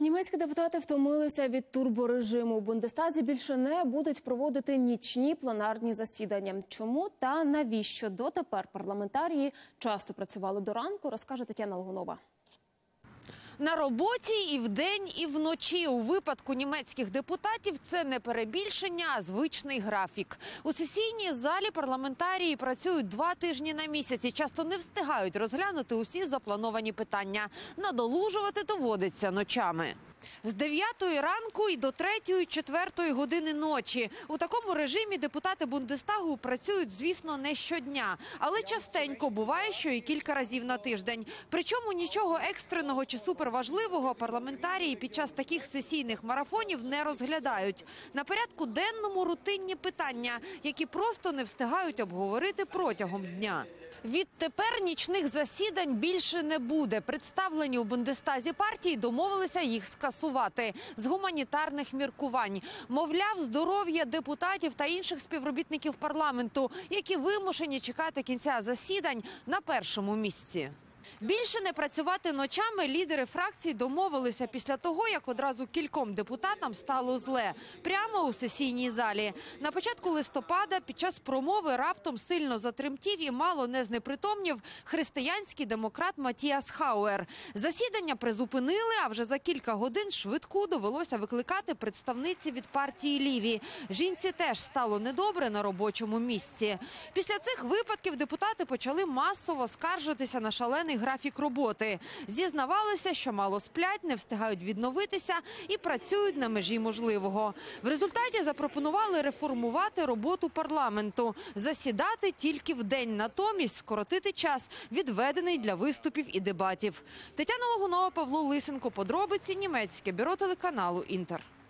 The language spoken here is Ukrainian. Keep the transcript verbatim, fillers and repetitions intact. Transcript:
Німецькі депутати втомилися від турборежиму. У Бундестазі більше не будуть проводити нічні пленарні засідання. Чому та навіщо дотепер парламентарії часто працювали до ранку, розкаже Тетяна Логунова. На роботі і вдень, і вночі. У випадку німецьких депутатів це не перебільшення, а звичний графік. У сесійній залі парламентарії працюють два тижні на місяць і часто не встигають розглянути усі заплановані питання. Надолужувати доводиться ночами. З дев'ятої ранку і до третьої-четвертої години ночі. У такому режимі депутати Бундестагу працюють, звісно, не щодня. Але частенько буває, що і кілька разів на тиждень. Причому нічого екстреного чи суперважливого парламентарії під час таких сесійних марафонів не розглядають. На порядку денному рутинні питання, які просто не встигають обговорити протягом дня. Відтепер нічних засідань більше не буде. Представлені у Бундестазі партії домовилися їх скасувати з гуманітарних міркувань. Мовляв, здоров'я депутатів та інших співробітників парламенту, які вимушені чекати кінця засідань, на першому місці. Більше не працювати ночами лідери фракцій домовилися після того, як одразу кільком депутатам стало зле. Прямо у сесійній залі. На початку листопада під час промови раптом сильно затремтів і мало не знепритомнів християнський демократ Матіас Хауер. Засідання призупинили, а вже за кілька годин швидку довелося викликати представниці від партії Ліві. Жінці теж стало недобре на робочому місці. Після цих випадків депутати почали масово скаржитися на шалений графік роботи. Зізнавалися, що мало сплять, не встигають відновитися і працюють на межі можливого. В результаті запропонували реформувати роботу парламенту, засідати тільки вдень, натомість скоротити час, відведений для виступів і дебатів. Тетяна Логунова, Павло Лисенко. Подробиці. Німецьке бюро телеканалу «Інтер».